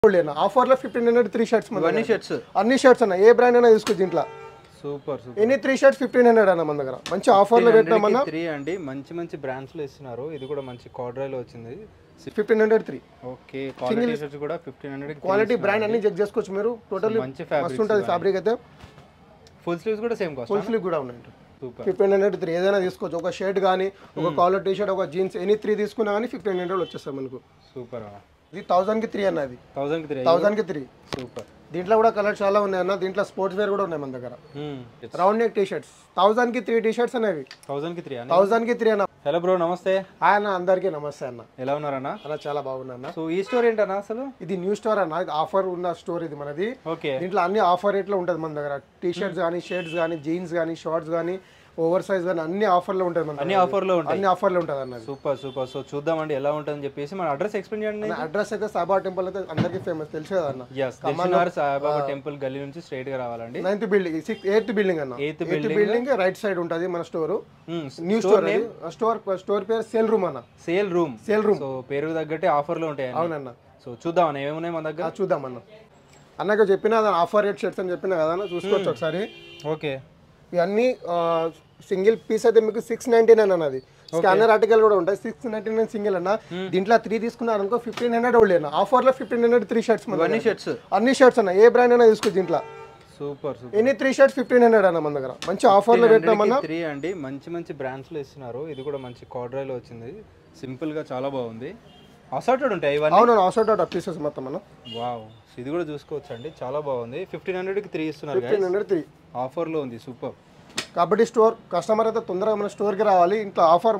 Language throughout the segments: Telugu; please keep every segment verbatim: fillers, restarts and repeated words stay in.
ఆఫర్లో ఫిఫ్టీన్ హండ్రెడ్ త్రీ షర్ట్స్ అన్ని షర్ట్స్ అన్ని షర్ట్స్ అన్న ఏ బ్రాండ్ అయినా తీసుకో దీంట్లో సూపర్ సూపర్ ఎన్ని త్రీ షర్ట్స్ ఫిఫ్టీన్ హండ్రెడ్ అన్న మన దగ్గర మంచి ఆఫర్లో పెట్టామన్నా త్రీ అండి మంచి మంచి బ్రాండ్స్ లో ఇస్తున్నారు ఇది కూడా మంచి కార్డ్రైలో వచ్చింది fifteen hundred three okay quality shirts కూడా ఫిఫ్టీన్ హండ్రెడ్ క్వాలిటీ బ్రాండ్ అన్ని చెక్ చేసుకోవచ్చు మీరు టోటల్ మంచి మస్తు ఉంటుంది ఫ్యాబ్రిక్ అయితే ఫుల్ స్లీవ్స్ కూడా సేమ్ కాస్ట్ ఫుల్ స్లీవ్ కూడా ఉన్నాయి సూపర్ ఫిఫ్టీన్ హండ్రెడ్ త్రీ ఏదైనా తీసుకోవచ్చు ఒక షర్ట్ కానీ ఒక కాలర్ టీ షర్ట్ ఒక జీన్స్ ఎనీ త్రీ తీసుకున్నా కానీ ఫిఫ్టీన్ హండ్రెడ్ వచ్చేస్తాయి మనకు సూపర్ ఇది థౌసండ్ కి త్రీ అన్న అది థౌసండ్ కి త్రీ థౌసండ్ కి త్రీ సూపర్ దీంట్లో కూడా కలర్ చాలా ఉన్నాయి అన్న దీంట్లో స్పోర్ట్స్ వేర్ కూడా ఉన్నాయి మన దగ్గర round neck T shirts thousand కి త్రీ టీ షర్ట్స్ అనేవి థౌసండ్ కి త్రీ థౌసండ్ కి త్రీ అన్న హలో బ్రో నమస్తే హాయ్ అన్న అందరికీ నమస్తే అన్న ఎలా ఉన్నారన్న అన్న చాలా బాగున్నా అన్న సో ఈ స్టోర్ ఏంటన్నా అసలు ఇది న్యూ స్టోర్ అన్న ఇది ఆఫర్ ఉన్న స్టోర్ ఇది మనది ఓకే దీంట్లో అన్ని ఆఫర్ రేట్లో ఉంటుంది మన దగ్గర టీ షర్ట్స్ కానీ షర్ట్స్ కానీ జీన్స్ కానీ షార్ట్స్ కానీ ఓవర్ సైజ్ కానీ అన్ని ఆఫర్లో ఉంటుంది మన అన్ని ఆఫర్లో ఉంటాయి అన్ని ఆఫర్లో ఉంటుంది అన్నది సూపర్ సూపర్ సో చూద్దామండి ఎలా ఉంటుందని చెప్పేసి మన అడ్రస్ ఎక్స్ప్లెయిన్ చేయండి అడ్రస్ అయితే సాబా టెంపుల్ అయితే అందరికీ ఫేమస్ తెలుసు కదా అన్న yes దిల్సుఖ్నగర్ సాయిబాబా టెంపుల్ గల్లీ నుంచి స్ట్రైట్ గా రావాలండి ninth building six eighth building అన్న eighth eighth building right side ఉంటుంది మన store new store store store పేరు సేల్ రూమ్ అన్న sale room sale room so పేరు తగ్గట్టే ఆఫర్లు ఉంటాయి అవునన్న సో చూద్దాం అన్న ఏమున్నాయి మన దగ్గర చూద్దాం అన్న అన్నగా చెప్పిన ఆఫర్ రేట్ షర్ట్స్ అని చెప్పిన కదా అన్న చూసుకోవచ్చు ఒకసారి ఓకే ఇవన్నీ సింగిల్ పీస్ అయితే మీకు సిక్స్ నైన్టీ నైన్ అన్నది స్కానర్ ఆర్టికల్ కూడా ఉంటాయి సిక్స్ నైన్టీ నైన్ సింగిల్ అన్న దీంట్లో త్రీ తీసుకున్నారు అనుకో ఫిఫ్టీన్ హండ్రెడ్ ఓన్లీ అన్న ఆఫర్లో ఫిఫ్టీన్ హండ్రెడ్ త్రీ షర్ట్స్ అన్ని షర్ట్స్ అన్ని షర్ట్స్ అన్న ఏ బ్రాండ్ అయినా తీసుకో దీంట్లో సూపర్ సూపర్ ఎన్ని త్రీ షర్ట్స్ ఫిఫ్టీన్ హండ్రెడ్ అన్న మన దగ్గర మంచి ఆఫర్లో పెట్టామన్నా త్రీ అండి మంచి మంచి బ్రాండ్స్ లో ఇస్తున్నారు ఇది కూడా మంచి కార్డ్రైలో వచ్చింది సింపుల్ గా చాలా బాగుంది అసార్టెడ్ ఉంటాయి ఇవన్నీ అవును అసార్టెడ్ పీసెస్ మొత్తం అన్న వావ్ ఇది కూడా చూసుకోవచ్చు అండి చాలా బాగుంది ఫిఫ్టీన్ హండ్రెడ్ కి త్రీ ఇస్తున్నారు ఫిఫ్టీన్ హండ్రెడ్ త్రీ ఆఫర్ లో ఉంది సూపర్ కాబట్టి స్టోర్ కస్టమర్ అయితే తొందరగా మన స్టోర్ కి రావాలి ఇంట్లో ఆఫర్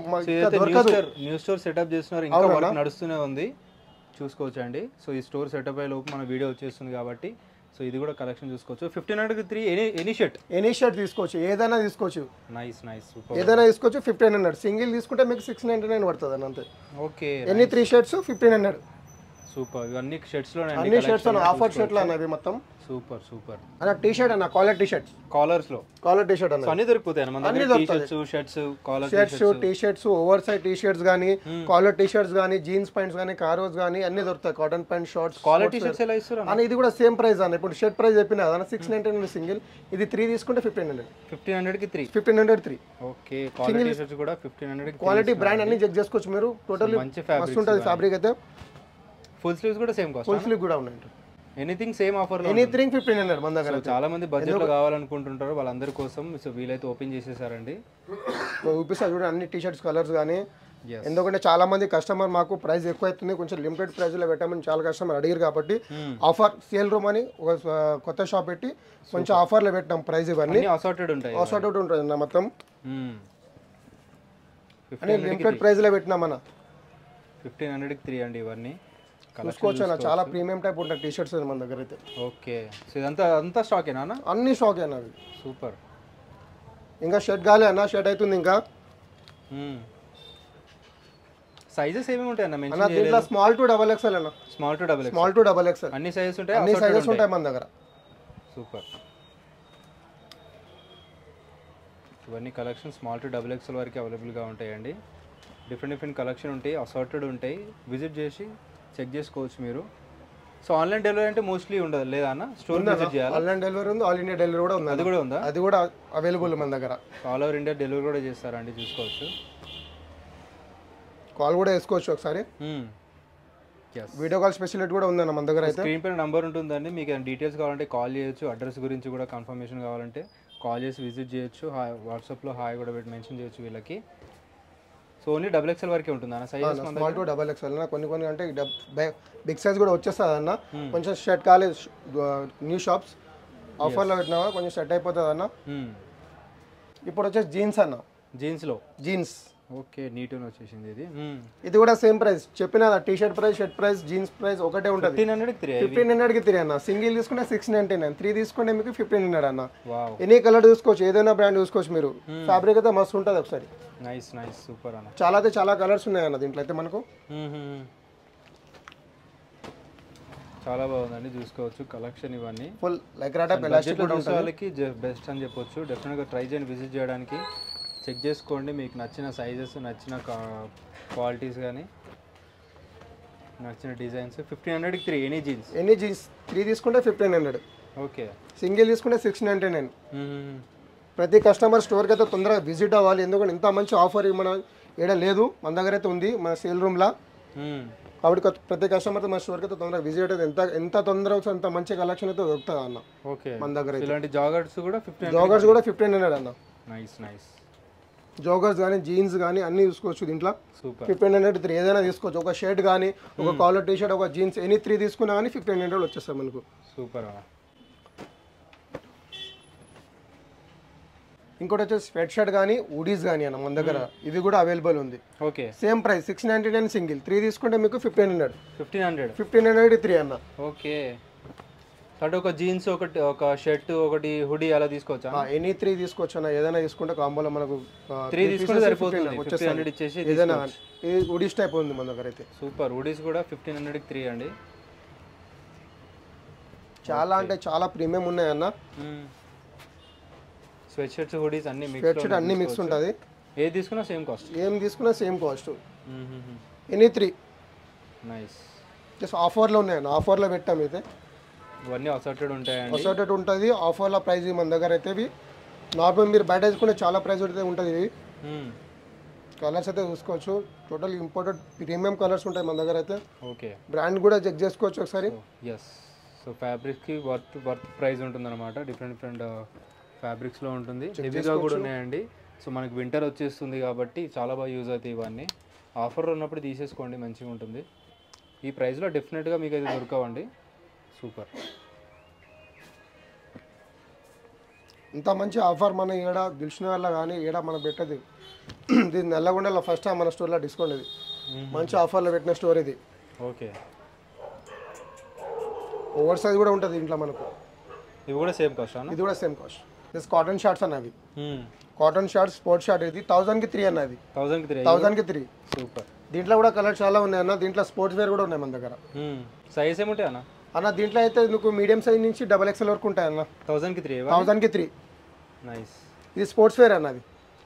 న్యూ స్టోర్ సెటప్ చేస్తున్నారు ఇంకా వర్క్ నడుస్తూనే ఉంది చూసుకోవచ్చు అండి సో ఈ స్టోర్ సెటప్ అయ్యే లోపు మన వీడియో వచ్చేస్తుంది కాబట్టి సో ఇది కూడా కలెక్షన్ చూసుకోవచ్చు fifteen hundred three any any shirt any shirt తీసుకోవచ్చు ఏదైనా తీసుకోవచ్చు నైస్ నైస్ సూపర్ ఏదైనా తీసుకోవచ్చు ఫిఫ్టీన్ హండ్రెడ్ సింగిల్ తీసుకుంటే మీకు సిక్స్ నైన్టీ నైన్ పడుతుంది అని అంతే ఓకే ఎన్ని three shirts fifteen hundred super ఇవన్నీ షర్ట్స్ లో అన్ని షర్ట్స్ అన్న ఆఫర్ షర్ట్లు అన్నవి మొత్తం సూపర్ సూపర్ అన్న టీ షర్ట్ అన్న కాలర్ టీ షర్ట్స్ కాలర్స్ లో కాలర్ టీ షర్ట్ అన్న అన్ని దొరికిపోతాయి మన దగ్గర tea shirts shirts collar shirts T shirts over size T shirts కానీ కాలర్ టీ షర్ట్స్ కానీ జీన్స్ ప్యాంట్స్ కానీ కారోస్ కానీ అన్ని దొరుకుతాయి cotton pant shorts collar T shirts ఎలా ఇస్తారు అన్న ఇది కూడా సేమ్ ప్రైస్ అన్న ఇప్పుడు షర్ట్ ప్రైస్ చెప్పిన కదా సిక్స్ నైన్టీ నైన్ సింగిల్ ఇది త్రీ తీసుకుంటే ఫిఫ్టీన్ హండ్రెడ్ ఫిఫ్టీన్ హండ్రెడ్ కి three fifteen hundred three okay collar T shirts కూడా ఫిఫ్టీన్ హండ్రెడ్ క్వాలిటీ బ్రాండ్ అన్ని చెక్ చేసుకోవచ్చు మీరు టోటల్ మంచి మస్తు ఉంటుంది ఫ్యాబ్రిక్ అయితే ఫుల్ స్లీవ్స్ కూడా సేమ్ కాస్ట్ ఫుల్ స్లీవ్ కూడా ఉన్నాయి ఎనీథింగ్ సేమ్ ఆఫర్ లో ఎనీథింగ్ ఫిఫ్టీన్ హండ్రెడ్ మన దగ్గర చాలా మంది బడ్జెట్ లో కావాలనుకుంటుంటారు వాళ్ళందరి కోసం సో వీలైతే ఓపెన్ చేసేసారండి చూపిస్తా చూడండి అన్ని టీ షర్ట్స్ కలర్స్ కానీ ఎందుకంటే చాలా మంది కస్టమర్ మాకు ప్రైస్ ఎక్కువ అవుతుంది కొంచెం లిమిటెడ్ ప్రైస్ లో పెట్టామని చాలా కస్టమర్ అడిగారు కాబట్టి ఆఫర్ సేల్ రూమ్ అని ఒక కొత్త షాప్ పెట్టి కొంచెం ఆఫర్ లో పెట్టాం ప్రైస్ ఇవన్నీ అసార్టెడ్ ఉంటాయి అసార్టెడ్ ఉంటుంది అన్న మొత్తం అని లిమిటెడ్ ప్రైస్ లో పెట్టినాం అన్న ఫిఫ్టీన్ హండ్రెడ్ కి త్రీ అండి ఇవన్నీ చూసుకోవచ్చు అన్న చాలా ప్రీమియం టైప్ ఉంటాయి టీ షర్ట్స్ మన దగ్గర అయితే ఓకే సో ఇదంతా అంతా స్టాకేనా అన్న అన్ని స్టాక్ అన్న అవి సూపర్ ఇంకా షర్ట్ కాలే అన్న షర్ట్ అవుతుంది ఇంకా సైజెస్ ఏమేమి ఉంటాయి అన్న అన్న దీంట్లో స్మాల్ టు డబల్ ఎక్స్ఎల్ అన్న small to double small to double XL అన్ని సైజెస్ ఉంటాయి అన్ని సైజెస్ ఉంటాయి మన దగ్గర సూపర్ ఇవన్నీ collection small to double XL వరకు అవైలబుల్గా ఉంటాయండి డిఫరెంట్ డిఫరెంట్ కలెక్షన్ ఉంటాయి అసార్టెడ్ ఉంటాయి విజిట్ చేసి చెక్ చేసుకోవచ్చు మీరు సో ఆన్లైన్ డెలివరీ అంటే మోస్ట్లీ ఉండదు లేదా అన్న స్టోర్ విజిట్ చేయాలి ఆన్లైన్ డెలివరీ ఉంది ఆల్ ఇండియా డెలివరీ కూడా ఉంది అది కూడా ఉందా అది కూడా అవైలబుల్ మన దగ్గర ఆల్ ఓవర్ ఇండియా డెలివరీ కూడా చేస్తారండి చూసుకోవచ్చు కాల్ కూడా వేసుకోవచ్చు ఒకసారి వీడియో కాల్ ఫెసిలిటీ కూడా ఉందన్న మన దగ్గర అయితే స్క్రీన్ పైన నంబర్ ఉంటుందండి మీకు డీటెయిల్స్ కావాలంటే కాల్ చేయొచ్చు అడ్రస్ గురించి కూడా కన్ఫర్మేషన్ కావాలంటే కాల్ చేసి విజిట్ చేయొచ్చు హాయ్ వాట్సాప్లో హాయ్ కూడా పెట్టి మెన్షన్ చేయొచ్చు వీళ్ళకి సో ఓన్లీ డబుల్ ఎక్స్ఎల్ వరకే ఉంటుంది అన్న size small to double XL అన్న కొన్ని కొన్ని అంటే బిగ్ సైజ్ కూడా వచ్చేస్తుంది అన్న కొంచెం షర్ట్ కాలేజ్ న్యూ షాప్స్ ఆఫర్లో పెట్టినావా కొంచెం సెట్ అయిపోతుంది అన్న ఇప్పుడు వచ్చేసి జీన్స్ అన్న జీన్స్లో జీన్స్ ఓకే నీట్ అని వచ్చేసింది ఇది ఇది కూడా సేమ్ ప్రైస్ చెప్పిన T shirt price shirt price jeans price ఒకటే ఉంటుంది fifteen hundred three fifteen hundred కి త్రీ అన్న సింగిల్ తీసుకుంటే సిక్స్ నైన్టీ నైన్ త్రీ తీసుకుంటే మీకు ఫిఫ్టీన్ హండ్రెడ్ అన్న ఎనీ కలర్ చూసుకోవచ్చు ఏదైనా బ్రాండ్ చూసుకోవచ్చు మీరు ఫ్యాబ్రిక్ అయితే మస్తు ఉంటుంది ఒకసారి నైస్ నైస్ సూపర్ అన్న చాలా అయితే చాలా కలర్స్ ఉన్నాయి అన్న దీంట్లో అయితే మనకు చాలా బాగుందండి చూసుకోవచ్చు కలెక్షన్ ఇవన్నీ ఫుల్ లైక్ రాటా ఎలాస్టిక్ కూడా ఉంటుంది వాళ్ళకి బెస్ట్ అని చెప్పొచ్చు డెఫినెట్గా ట్రై చేయండి విజిట్ చేయడానికి చెక్ చేసుకోండి మీకు నచ్చిన సైజెస్ నచ్చిన క్వాలిటీస్ కానీ నచ్చిన డిజైన్స్ ఫిఫ్టీన్ హండ్రెడ్కి three any jeans. Any jeans three తీసుకుంటే ఫిఫ్టీన్ హండ్రెడ్, ఓకే. సింగిల్ తీసుకుంటే సిక్స్ నైంటీ నైన్. ప్రతి కస్టమర్ స్టోర్కి అయితే తొందరగా విజిట్ అవ్వాలి, ఎందుకంటే ఇంత మంచి ఆఫర్ మన ఏడ లేదు, మన దగ్గర అయితే ఉంది మన సేల్ రూమ్లో. కాబట్టి కొత్త- ప్రతి కస్టమర్ మన స్టోర్కి అయితే తొందరగా విజిట్ అయితే ఎంత ఎంత తొందరగా వస్తే అంత మంచి కలెక్షన్ అయితే దొరుకుతుంది అన్న. ఓకే, మన దగ్గర అయితే ఇలాంటి జాగర్స్ కూడా ఫిఫ్టీన్ జోగర్స్ కూడా ఫిఫ్టీన్ హండ్రెడ్ అన్న. Nice nice. జోగర్స్ కానీ జీన్స్ కానీ అన్నీ చూసుకోవచ్చు దీంట్లో. సూపర్. ఫిఫ్టీన్ హండ్రెడ్ త్రీ ఏదైనా తీసుకోవచ్చు, ఒక షర్ట్ కానీ ఒక కాలర్ టీ షర్ట్ ఒక జీన్స్ ఎనీ త్రీ తీసుకున్నా కానీ ఫిఫ్టీన్ హండ్రెడ్ వచ్చేస్తాయి మనకు. సూపర్. ఇంకోటి వచ్చేసి స్వెట్ షర్ట్ కానీ ఉడీస్ కానీ అన్న మన దగ్గర ఇది కూడా అవైలబుల్ ఉంది. Okay, same price six ninety nine single, three తీసుకుంటే మీకు fifteen hundred. Fifteen hundred fifteen hundred three అన్న. ఓకే. అంటే ఒక జీన్స్ ఒకటి ఒక షర్ట్ ఒకటి హుడీ అలా తీసుకోవచ్చా? ఎనీ త్రీ తీసుకోవచ్చు అన్న, ఏదైనా తీసుకుంటే కాంబోలో మనకు త్రీ తీసుకుంటే సరిపోతుంది, ఫిఫ్టీన్ హండ్రెడ్ ఇచ్చేసి ఏదైనా. ఇది ఉడీస్ టైప్ ఉంది మన దగ్గర అయితే. సూపర్. హుడీస్ కూడా ఫిఫ్టీన్ హండ్రెడ్కి త్రీ అండి. చాలా అంటే చాలా ప్రీమియం ఉన్నాయి అన్న. స్వెట్ షర్ట్స్ హుడీస్ అన్ని మిక్స్, స్వెట్ షర్ట్ అన్ని మిక్స్ ఉంటుంది, ఏది తీసుకున్నా సేమ్ కాస్ట్. ఏం తీసుకున్నా same cost. Any three nice. Just ఆఫర్లో ఉన్నాయన్న, ఆఫర్లో పెట్టాం అయితే. ఇవన్నీ అసార్టెడ్ ఉంటాయండి, అసార్టెడ్ ఉంటుంది ఆఫర్లో. ప్రైస్ మన దగ్గర అయితే ఇవి నార్మల్ మీరు బయట తీసుకుంటే చాలా ప్రైస్ అయితే ఉంటుంది. ఇవి కలర్స్ అయితే చూసుకోవచ్చు, టోటల్ ఇంపోర్టెడ్ ప్రీమియం కలర్స్ ఉంటాయి మన దగ్గర అయితే. ఓకే, బ్రాండ్ కూడా చెక్ చేసుకోవచ్చు ఒకసారి. ఎస్. సో ఫ్యాబ్రిక్స్కి వర్త్ వర్త్ ప్రైస్ ఉంటుందన్నమాట. డిఫరెంట్ డిఫరెంట్ ఫ్యాబ్రిక్స్లో ఉంటుంది, హెవీగా కూడా ఉన్నాయండి. సో మనకి వింటర్ వచ్చేస్తుంది కాబట్టి చాలా బాగా యూజ్ అవుతాయి ఇవన్నీ. ఆఫర్ ఉన్నప్పుడు తీసేసుకోండి, మంచిగా ఉంటుంది. ఈ ప్రైస్లో డెఫినెట్గా మీకు అయితే దొరకవండి. సూపర్. ఇంత మంచి ఆఫర్ మన ఈడ దిల్షన్ వల్ల కానీ ఈడ మనం పెట్టదు. ఇది నల్లగొండలో ఫస్ట్ టైం మన స్టోర్లో డిస్కౌంట్. ఇది మంచి ఆఫర్లో పెట్టిన స్టోర్ ఇది. ఓకే, ఓవర్ సైజ్ కూడా ఉంటుంది ఇంట్లో మనకు. ఇవి కూడా సేమ్ కాస్ట్ అన్న? ఇది కూడా same cost. This cotton shorts అన్నవి, కాటన్ షార్ట్స్ స్పోర్ట్స్ షార్ట్. ఇది థౌసండ్కి త్రీ అన్నది, థౌసండ్కి త్రీ థౌసండ్కి త్రీ. సూపర్. దీంట్లో కూడా కలర్ చాలా ఉన్నాయి అన్న. దీంట్లో స్పోర్ట్స్ వేర్ కూడా ఉన్నాయి మన దగ్గర. సైజ్ ఏముంటాయి అన్న? అన్న దీంట్లో అయితే నీకు మీడియం సైజ్ నుంచి డబల్ ఎక్స్ఎల్ వరకు ఉంటాయి అన్న. థౌసండ్కి త్రీ థౌసండ్కి త్రీ. నైస్. ఇది స్పోర్ట్స్ వేర్ అన్నది.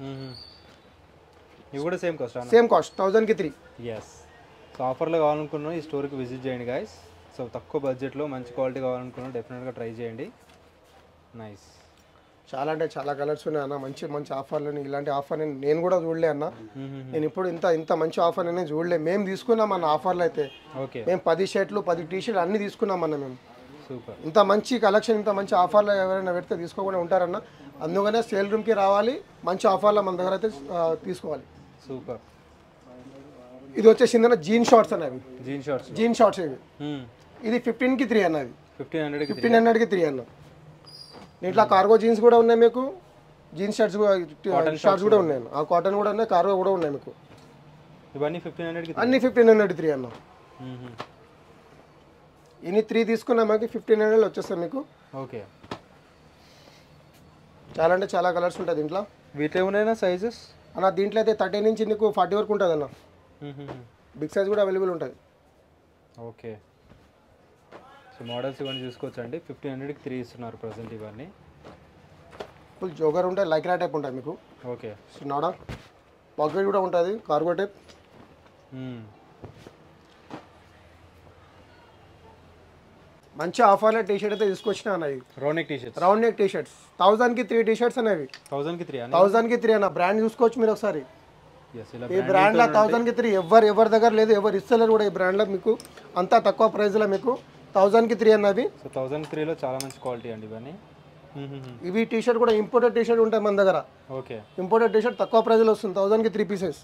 ఇవి కూడా సేమ్ కాస్ట్ అన్న? సేమ్ కాస్ట్, థౌసండ్కి త్రీ. ఎస్. సో ఆఫర్లో కావాలనుకున్నాం ఈ స్టోర్కి విజిట్ చేయండి గాయస్. సో తక్కువ బడ్జెట్లో మంచి క్వాలిటీ కావాలనుకున్నాం, డెఫినెట్గా ట్రై చేయండి. నైస్. చాలా అంటే చాలా కలర్స్ ఉన్నాయి అన్న. మంచి మంచి ఆఫర్లు. ఇలాంటి ఆఫర్ నేను కూడా చూడలే అన్న. నేను ఇప్పుడు ఇంత ఇంత మంచి ఆఫర్ నేను చూడలే. మేము తీసుకున్నాం అన్న ఆఫర్లు అయితే. ఓకే, మేము పది షర్ట్లు పది టీ షర్ట్లు అన్ని తీసుకున్నాం అన్న మేము. సూపర్. ఇంత మంచి కలెక్షన్ ఇంత మంచి ఆఫర్లో ఎవరైనా పెడితే తీసుకోకుండా ఉంటారన్న. అందుకనే సేల్ రూమ్కి రావాలి, మంచి ఆఫర్లో మన దగ్గర అయితే తీసుకోవాలి. సూపర్. ఇది వచ్చేసిందన్న జీన్ షార్ట్స్ అన్నవి. జీన్ షార్ట్స్ జీన్ షార్ట్స్ ఇవి. ఇది ఫిఫ్టీన్కి త్రీ అన్నది. ఫిఫ్టీన్ హండ్రెడ్కి ఫిఫ్టీన్ హండ్రెడ్కి త్రీ అన్న. దీంట్లో కార్గో జీన్స్ కూడా ఉన్నాయి మీకు, జీన్స్ షర్ట్స్ షార్ట్స్ కూడా ఉన్నాయి. ఆ కాటన్ కూడా ఉన్నాయి, కార్గో కూడా ఉన్నాయి మీకు. ఇవన్నీ ఫిఫ్టీన్ హండ్రెడ్కి అన్ని ఫిఫ్టీన్ హండ్రెడ్ త్రీ అన్న. ఇన్ని త్రీ తీసుకున్నా మాకు ఫిఫ్టీన్ హండ్రెడ్ వచ్చేస్తాయి మీకు. ఓకే, చాలా అంటే చాలా కలర్స్ ఉంటాయి దీంట్లో. వీటిలో ఏమైనా సైజెస్ అన్న? దీంట్లో అయితే థర్టీ నుంచి నీకు ఫార్టీ వరకు ఉంటుంది అన్న. బిగ్ సైజ్ కూడా అవైలబుల్ ఉంటుంది. ఓకే. సో మోడల్స్ ఇవన్నీ చూసుకోవచ్చు అండి. ఫిఫ్టీన్ హండ్రెడ్కి త్రీ ఇస్తున్నారు ప్రజెంట్ ఇవన్నీ. ఫుల్ జోగర్ ఉంటాయి, లైక్రా టైప్ ఉంటుంది మీకు. ఓకే, నాడా పాకెట్ కూడా ఉంటుంది, కార్గో టైప్. మంచి ఆఫర్లో టీ షర్ట్ అయితే తీసుకొచ్చిన అన్నది. Round neck tea shirts, round neck tea shirts థౌసండ్కి త్రీ టీ షర్ట్స్ అనేవి. థౌసండ్కి త్రీ థౌసండ్కి త్రీ అన్న. బ్రాండ్ చూసుకోవచ్చు మీరు ఒకసారి. ఎస్, ఇలా ఈ బ్రాండ్లో థౌసండ్కి త్రీ ఎవరు ఎవరి దగ్గర లేదు, ఎవరు ఇస్తలేరు కూడా ఈ బ్రాండ్లో మీకు. అంతా తక్కువ ప్రైస్లో మీకు థౌసండ్కి త్రీ అన్నవి. సో థౌసండ్ త్రీలో చాలా మంచి క్వాలిటీ అండి ఇవన్నీ. ఇవి టీ షర్ట్ కూడా ఇంపోర్టెడ్ టీ షర్ట్ ఉంటాయి మన దగ్గర. ఓకే, ఇంపోర్టెడ్ టీ షర్ట్ తక్కువ ప్రైస్లో వస్తుంది, థౌసండ్కి త్రీ పీసెస్.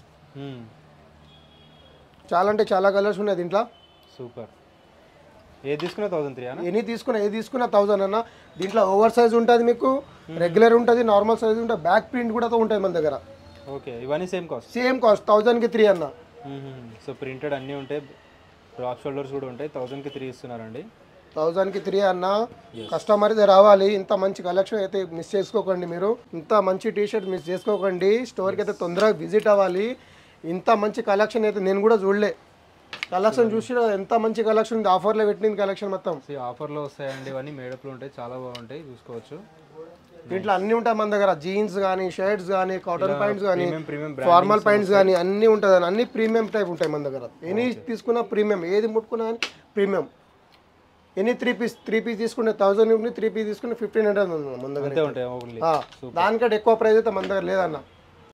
చాలా అంటే చాలా కలర్స్ ఉన్నాయి దీంట్లో. సూపర్. ఏది తీసుకున్నా థౌసండ్ త్రీ అన్న? ఎన్ని తీసుకున్నా ఏది తీసుకున్నా థౌసండ్ అన్న. దీంట్లో ఓవర్ సైజ్ ఉంటుంది మీకు, రెగ్యులర్ ఉంటుంది, నార్మల్ సైజ్ ఉంటుంది, బ్యాక్ ప్రింట్ కూడా ఉంటుంది మన దగ్గర. ఓకే, ఇవన్నీ సేమ్ కాస్ట్? సేమ్ కాస్ట్, థౌసండ్కి త్రీ అన్న. సో ప్రింటెడ్ అన్నీ ఉంటాయి, డ్రాప్ షోల్డర్స్ కూడా ఉంటాయి. థౌసండ్కి త్రీ ఇస్తున్నారండి. థౌసండ్కి త్రీ అన్న. కస్టమర్ అయితే రావాలి. ఇంత మంచి కలెక్షన్ అయితే మిస్ చేసుకోకండి మీరు. ఇంత మంచి టీ షర్ట్ మిస్ చేసుకోకండి. స్టోర్కి అయితే తొందరగా విజిట్ అవ్వాలి. ఇంత మంచి కలెక్షన్ అయితే నేను కూడా చూడలే. కలెక్షన్ చూసి ఎంత మంచి కలెక్షన్ ఉంది, ఆఫర్లో పెట్టింది కలెక్షన్ మొత్తం. ఆఫర్లో వస్తాయండి ఇవన్నీ, మేడప్లు ఉంటాయి, చాలా బాగుంటాయి, చూసుకోవచ్చు. దీంట్లో అన్ని ఉంటాయి మన దగ్గర, జీన్స్ కానీ, షర్ట్స్ కానీ, కాటన్ ప్యాంట్స్ కానీ, ప్రీమియం ప్రీమియం ఫార్మల్ ప్యాంట్స్ కానీ అన్నీ ఉంటుంది, అన్ని ప్రీమియం టైప్ ఉంటాయి మన దగ్గర. ఎనీ తీసుకున్నా ప్రీమియం, ఏది ముట్టుకున్నా కానీ premium. Any three piece three piece తీసుకుంటే థౌసండ్ ఉంటుంది, త్రీ పీస్ తీసుకుంటే ఫిఫ్టీన్ హండ్రెడ్ ఉంది మన దగ్గర. అంతే ఉంటాయి ఓన్లీ. దానికంటే ఎక్కువ ప్రైస్ అయితే మన దగ్గర లేదన్న.